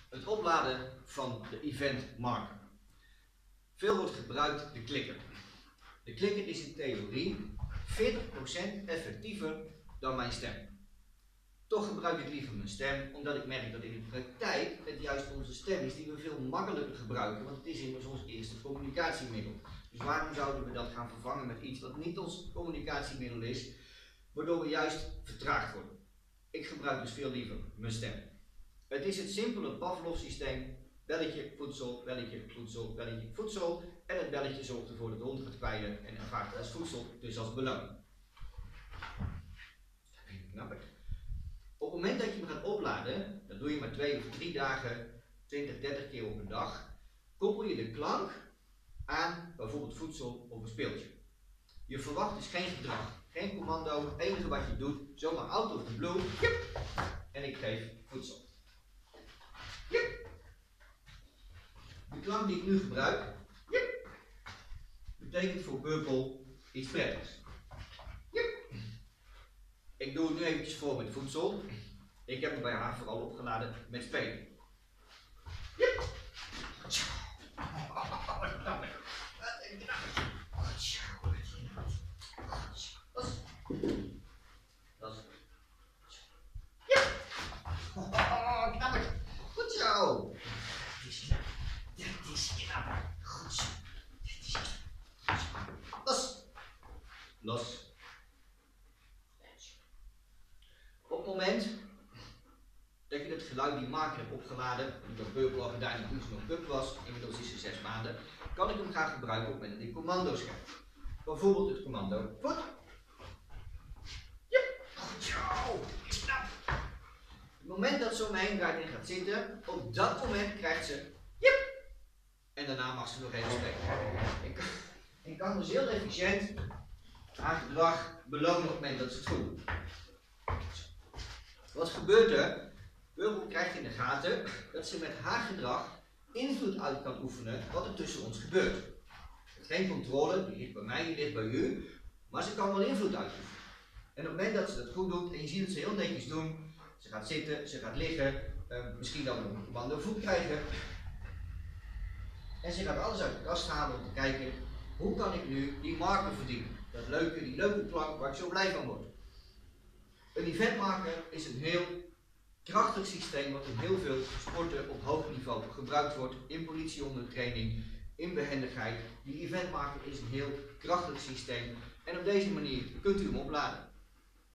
Het opladen van de event marker. Veel wordt gebruikt de klikker. De klikker is in theorie 40% effectiever dan mijn stem. Toch gebruik ik liever mijn stem, omdat ik merk dat in de praktijk het juist onze stem is die we veel makkelijker gebruiken, want het is immers ons eerste communicatiemiddel. Dus waarom zouden we dat gaan vervangen met iets wat niet ons communicatiemiddel is, waardoor we juist vertraagd worden? Ik gebruik dus veel liever mijn stem. Het is het simpele Pavlov-systeem: belletje, voedsel, belletje, voedsel, belletje, voedsel. En het belletje zorgt ervoor dat de hond gaat kwijlen en ervaart het als voedsel, dus als beloning. Knap ik. Op het moment dat je hem gaat opladen, dat doe je maar 2 of 3 dagen, 20, 30 keer op een dag, koppel je de klank aan bijvoorbeeld voedsel of een speeltje. Je verwacht dus geen gedrag, geen commando. Het enige wat je doet, zomaar out of the blue, yep, en ik geef voedsel. Yep. De klank die ik nu gebruik, yep, betekent voor Purple iets prettigs. Yep. Ik doe het nu eventjes voor met voedsel. Ik heb hem bij haar vooral opgeladen met spelen. Yep. Dat is. Ja! Oh, knapper! Goed zo! Dat is knapper! Goed zo! Los! Los! Op het moment dat je het geluid die marker hebt opgeladen, omdat Purple al gedaan toen ze nog pup was, inmiddels is ze 6 maanden, kan ik hem gaan gebruiken op het moment dat ik commando's geef. Bijvoorbeeld het commando voet. Yep. Goed zo! Knap! Het moment dat ze om me heen draait en gaat zitten, op dat moment krijgt ze yep! En daarna mag ze nog even spelen. Ik kan dus heel efficiënt haar gedrag belonen op het moment dat ze het goed doet. Wat gebeurt er? Purple krijgt in de gaten dat ze met haar gedrag invloed uit kan oefenen wat er tussen ons gebeurt. Geen controle, die ligt bij mij, die ligt bij u, maar ze kan wel invloed uitoefenen. En op het moment dat ze dat goed doet, en je ziet het ze heel netjes doen, ze gaat zitten, ze gaat liggen, misschien dan nog een commando voet krijgen. En ze gaat alles uit de kast halen om te kijken, hoe kan ik nu die marker verdienen? Die leuke klank waar ik zo blij van word. Een eventmarker is een heel krachtig systeem wat in heel veel sporten op hoog niveau gebruikt wordt, in politiehondentraining, in behendigheid. Die eventmarker is een heel krachtig systeem en op deze manier kunt u hem opladen.